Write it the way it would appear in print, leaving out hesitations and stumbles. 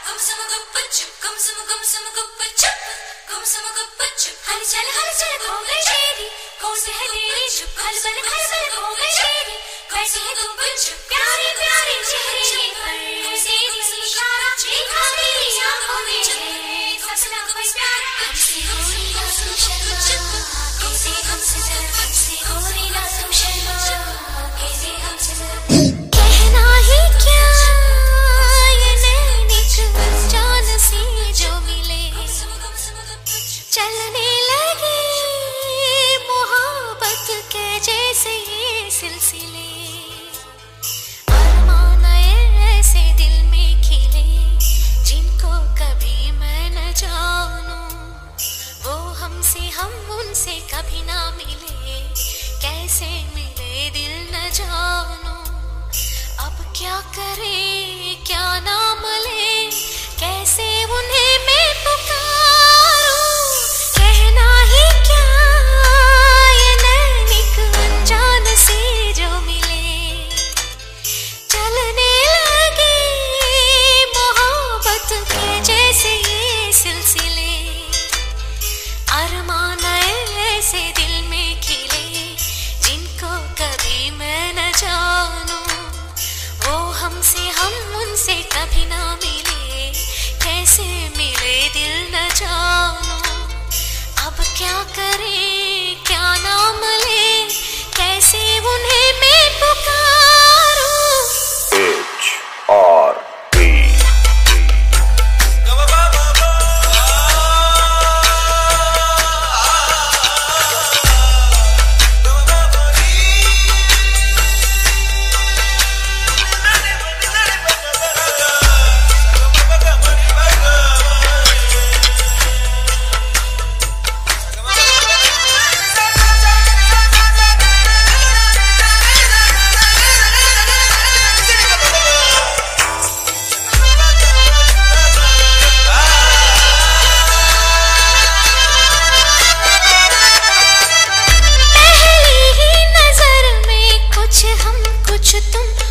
चलने लगे मोहब्बत के जैसे ये सिलसिले, अरमान ऐसे दिल में खिले जिनको कभी मैं न जानूं, वो हमसे हम उनसे कभी ना मिले, कैसे मिले दिल न जानूं। अब क्या करे क्या नाम ले, कैसे उन्हें मैं पुकारूं, कहना ही क्या ये नैनिक अनजान से जो मिले, चलने लगे मोहब्बत के जैसे ये सिलसिले, अरमान ऐसे दिल में खिले जिनको कभी मैं न जानूं, वो हमसे हम उनसे कभी ना मिले, कैसे मिले दिल न जानूं। अब क्या करे क्या नाम ले, कैसे उन्हें मैं पुकारूं। कुछ हम कुछ तुम